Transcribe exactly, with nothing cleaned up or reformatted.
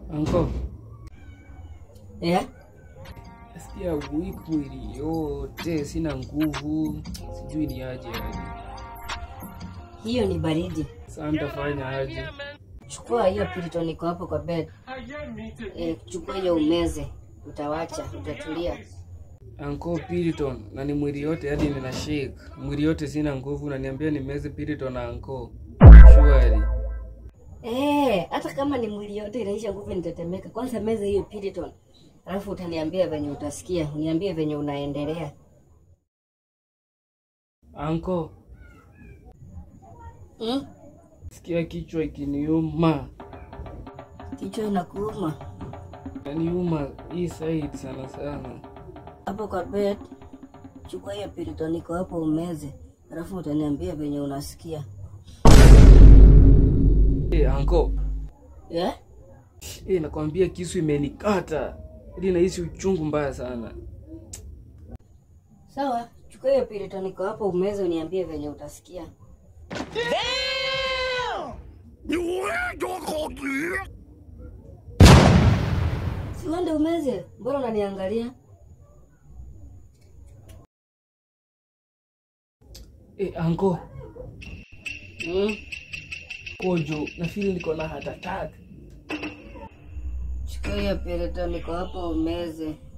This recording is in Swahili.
Anko. Yeah? Nasikia weak mwili yote, sina nguvu, sijui ni aje aje. Hiyo ni baridi. Sasa nitafanya aje? Chukua hiyo Piriton iko hapo kwa bed. Eh, chukua hiyo umeze. Utawacha, utatulia. Anko, Piriton na ni mwili yote hadi nina shake. Mwili yote sina nguvu, unaniambia nimeze Piriton na Anko. Shwari. Eh, hata kama ni mwili yote inaisha nguvu nitatemeka. Kwanza meze hiyo Piriton. Alafu utaniambia venye utasikia, uniambie venye unaendelea. Anko. Hmm? Sikia kichwa ikiniuma. Kichwa inakuuma? Inaniuma hii side sana sana. Hapo kwa bed, chukua hiyo Piriton iko hapo umeze. Alafu utaniambia venye unasikia. Eh, Anko. Yeah? Eh, nakwambia kisu imenikata. Hadi nahisi uchungu mbaya sana. Sawa, chukua hiyo Piriton iko hapo umeze uniambie venye utasikia. Si uende umeze, mbona unaniangalia? Eh, Anko. Hmm? Kojo, na feel niko na heart attack. Chukua hiyo Piriton iko hapo umeze.